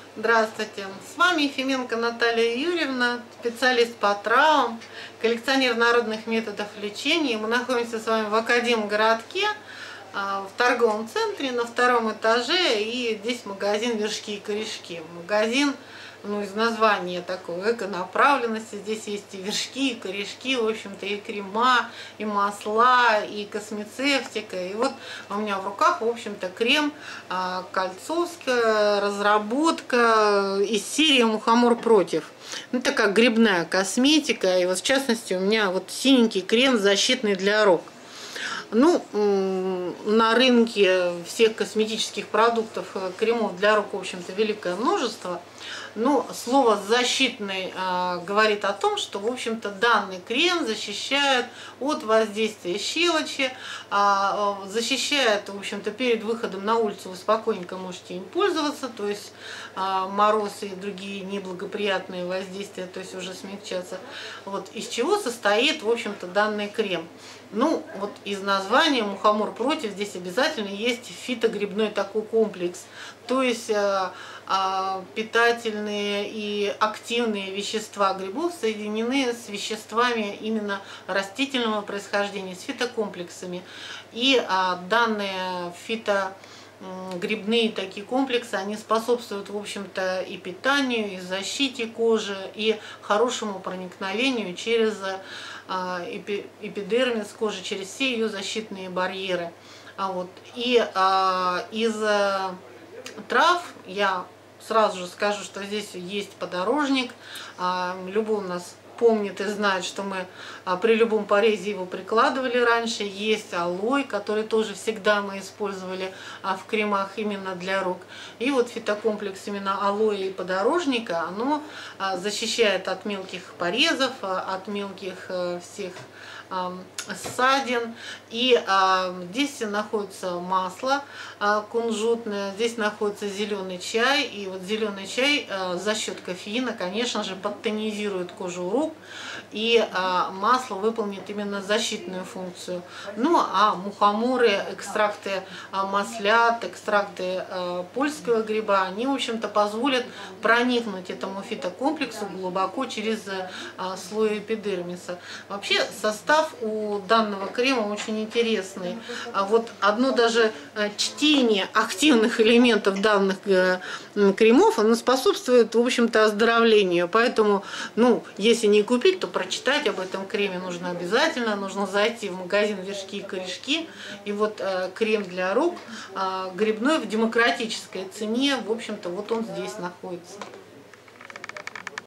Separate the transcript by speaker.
Speaker 1: Здравствуйте, с вами Ефименко Наталья Юрьевна, специалист по травмам, коллекционер народных методов лечения. Мы находимся с вами в Академгородке, в торговом центре на втором этаже, и здесь магазин «Вершки и корешки». Магазин, из названия такой эко-направленности, здесь есть и вершки, и корешки, в общем-то, и крема, и масла, и космецевтика. И вот у меня в руках, в общем-то, крем кольцовская разработка из серии «Мухомор против». Это как грибная косметика, и вот в частности у меня вот синенький крем защитный для рук. На рынке всех косметических продуктов, кремов для рук, в общем-то, великое множество. Но слово «защитный» говорит о том, что, в общем-то, данный крем защищает от воздействия щелочи, защищает, в общем-то, перед выходом на улицу вы спокойненько можете им пользоваться, то есть мороз и другие неблагоприятные воздействия, то есть уже смягчаться. Вот из чего состоит, в общем-то, данный крем? Вот из названия «Мухомор против» здесь обязательно есть фитогрибной такой комплекс, то есть питательные и активные вещества грибов соединены с веществами именно растительного происхождения, с фитокомплексами. И данные фитогрибные такие комплексы, они способствуют, в общем-то, и питанию, и защите кожи, и хорошему проникновению через эпидермис кожи, через все ее защитные барьеры. Из трав я сразу же скажу, что здесь есть подорожник. Любой у нас помнит и знает, что мы при любом порезе его прикладывали раньше. Есть алоэ, который тоже всегда мы использовали в кремах именно для рук. И вот фитокомплекс именно алоэ и подорожника, оно защищает от мелких порезов, от мелких всех ссадин. И здесь находится масло кунжутное, здесь находится зеленый чай. И вот зеленый чай за счет кофеина, конечно же, подтонизирует кожу рук. И масло выполнит именно защитную функцию. А мухоморы, экстракты маслят, экстракты польского гриба, они, в общем-то, позволят проникнуть этому фитокомплексу глубоко через слой эпидермиса. Вообще состав у данного крема очень интересный. Вот одно даже чтение активных элементов данных кремов, оно способствует, в общем-то, оздоровлению. Поэтому, если не купить, то прочитать об этом креме нужно обязательно. Нужно зайти в магазин «Вершки и корешки». И вот крем для рук грибной в демократической цене, в общем-то, вот он здесь находится.